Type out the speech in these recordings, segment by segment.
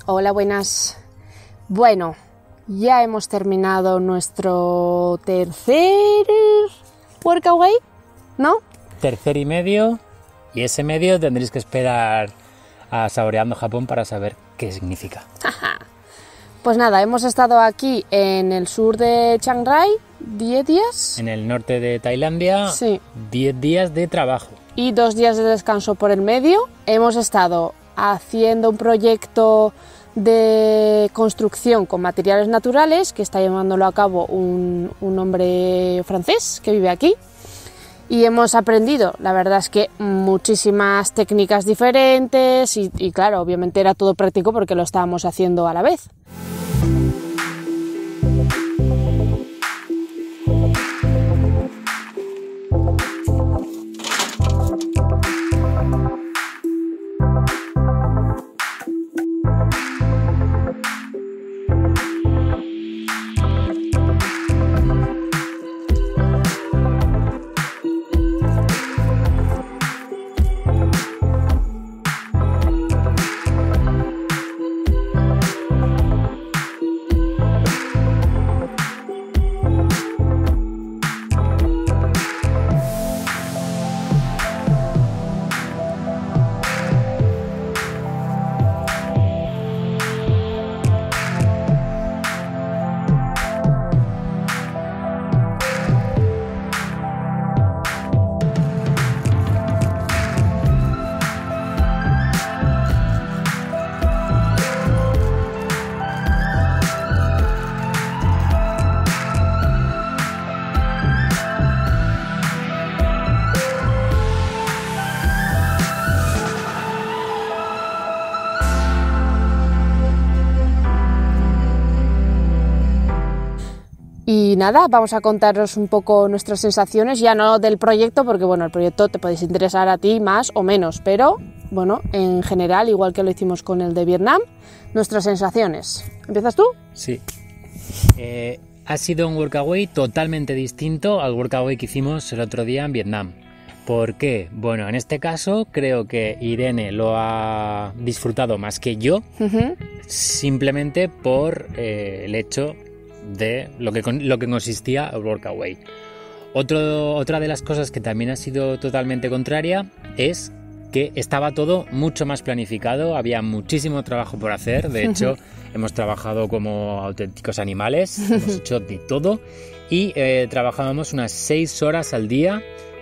Hola, buenas. Bueno, ya hemos terminado nuestro tercer workaway, ¿no? Tercer y medio, y ese medio tendréis que esperar a Saboreando Japón para saber qué significa. Pues nada, hemos estado aquí en el sur de Chiang Rai 10 días. En el norte de Tailandia, Sí. 10 días de trabajo. Y 2 días de descanso por el medio. Hemos estado haciendo un proyecto de construcción con materiales naturales que está llevándolo a cabo un hombre francés que vive aquí. Y hemos aprendido, la verdad es que muchísimas técnicas diferentes y claro, obviamente era todo práctico porque lo estábamos haciendo a la vez. Y nada, vamos a contaros un poco nuestras sensaciones, ya no del proyecto, porque bueno, el proyecto te podéis interesar a ti más o menos, pero bueno, en general, igual que lo hicimos con el de Vietnam, nuestras sensaciones. ¿Empiezas tú? Sí. Ha sido un workaway totalmente distinto al workaway que hicimos el otro día en Vietnam. ¿Por qué? Bueno, en este caso creo que Irene lo ha disfrutado más que yo, simplemente por el hecho de lo que consistía el workaway. Otra de las cosas que también ha sido totalmente contraria es que estaba todo mucho más planificado, había muchísimo trabajo por hacer, de hecho hemos trabajado como auténticos animales, hemos hecho de todo y trabajábamos unas 6 horas al día.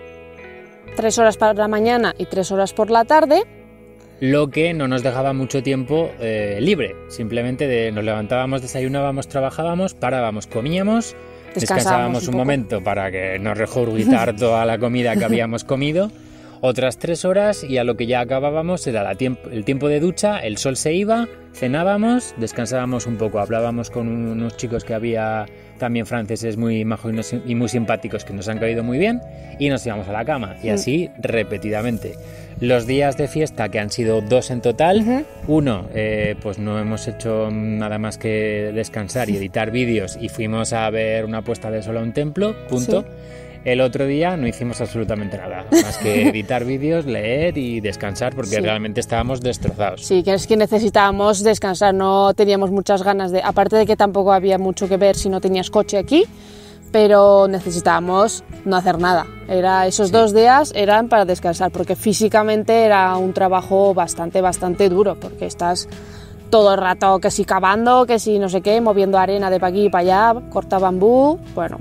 3 horas para la mañana y 3 horas por la tarde. Lo que no nos dejaba mucho tiempo libre, simplemente nos levantábamos, desayunábamos, trabajábamos, parábamos, comíamos, descansábamos un momento para que nos regurgitar toda la comida que habíamos comido, otras 3 horas y a lo que ya acabábamos era el tiempo de ducha, el sol se iba, cenábamos, descansábamos un poco, hablábamos con unos chicos que había también franceses muy majos y muy simpáticos que nos han caído muy bien y nos íbamos a la cama y así repetidamente. Los días de fiesta, que han sido 2 en total, uno, pues no hemos hecho nada más que descansar y editar vídeos y fuimos a ver una puesta de sol a un templo, punto. Sí. El otro día no hicimos absolutamente nada, más que editar vídeos, leer y descansar, porque realmente estábamos destrozados. Sí, que es que necesitábamos descansar, no teníamos muchas ganas de... Aparte de que tampoco había mucho que ver si no tenías coche aquí, pero necesitábamos no hacer nada. Esos 2 días eran para descansar, porque físicamente era un trabajo bastante duro, porque estás todo el rato que si cavando, que si no sé qué, moviendo arena de para aquí y para allá, corta bambú, bueno...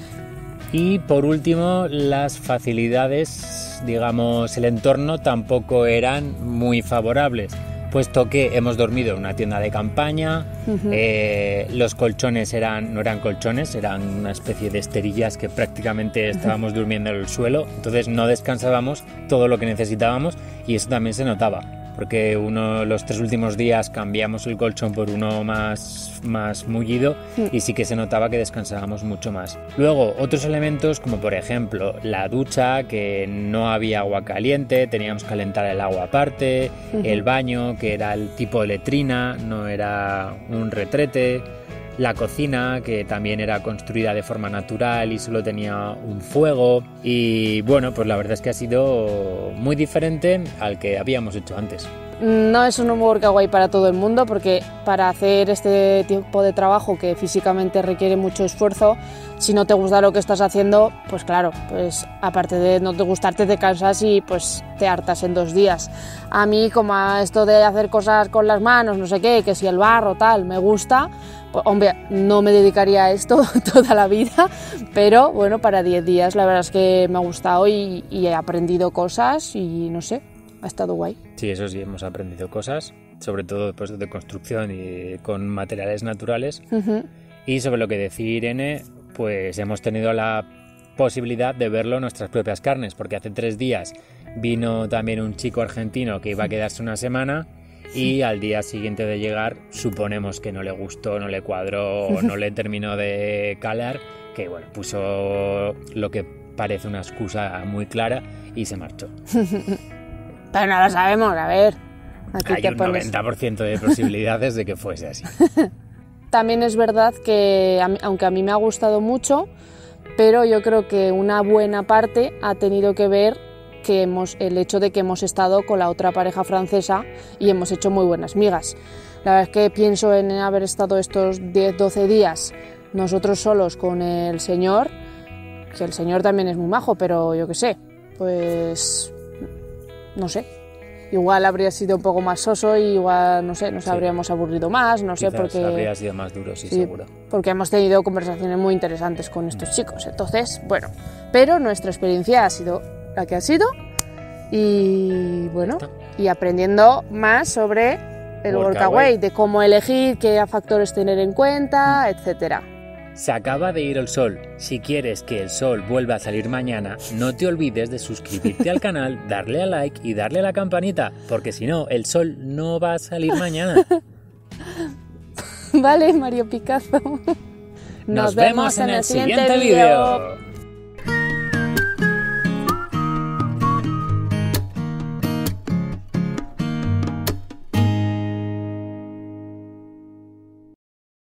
Y por último, las facilidades, digamos, el entorno tampoco eran muy favorables, puesto que hemos dormido en una tienda de campaña, los colchones no eran colchones, eran una especie de esterillas que prácticamente estábamos durmiendo en el suelo, entonces no descansábamos todo lo que necesitábamos y eso también se notaba. Porque los 3 últimos días cambiamos el colchón por uno más mullido y sí que se notaba que descansábamos mucho más. Luego, otros elementos como por ejemplo la ducha, que no había agua caliente, teníamos que calentar el agua aparte, el baño, que era el tipo de letrina, no era un retrete, la cocina, que también era construida de forma natural y solo tenía un fuego. Y bueno, pues la verdad es que ha sido muy diferente al que habíamos hecho antes. No es un workaway para todo el mundo, porque para hacer este tipo de trabajo que físicamente requiere mucho esfuerzo, si no te gusta lo que estás haciendo, pues claro, pues aparte de no te gustarte, te cansas y pues te hartas en 2 días. A mí, como a esto de hacer cosas con las manos, no sé qué, que si el barro tal me gusta, pues hombre, no me dedicaría a esto toda la vida, pero bueno, para 10 días la verdad es que me ha gustado y he aprendido cosas y no sé, ha estado guay. Sí, eso sí, hemos aprendido cosas, sobre todo pues, de construcción y con materiales naturales. Uh-huh. Y sobre lo que decía Irene, pues hemos tenido la posibilidad de verlo en nuestras propias carnes, porque hace 3 días vino también un chico argentino que iba a quedarse una semana y al día siguiente de llegar suponemos que no le gustó, no le cuadró o no le terminó de calar, que bueno, puso lo que parece una excusa muy clara y se marchó. Pero no lo sabemos, a ver. Aquí hay un 90% de posibilidades de que fuese así. También es verdad que, aunque a mí me ha gustado mucho, pero yo creo que una buena parte ha tenido que ver que el hecho de que hemos estado con la otra pareja francesa y hemos hecho muy buenas migas. La verdad es que pienso en haber estado estos 10-12 días nosotros solos con el señor, que el señor también es muy majo, pero yo qué sé, pues no sé, igual habría sido un poco más soso y igual, no sé, nos habríamos aburrido más, no sé, porque habría sido más duro, sí, seguro. Porque hemos tenido conversaciones muy interesantes con estos chicos, entonces, bueno, pero nuestra experiencia ha sido la que ha sido y bueno, y aprendiendo más sobre el workaway, de cómo elegir, qué factores tener en cuenta, etcétera. Se acaba de ir el sol. Si quieres que el sol vuelva a salir mañana, no te olvides de suscribirte al canal, darle a like y darle a la campanita, porque si no, el sol no va a salir mañana. Vale, Mario Picasso. Nos vemos en el siguiente vídeo.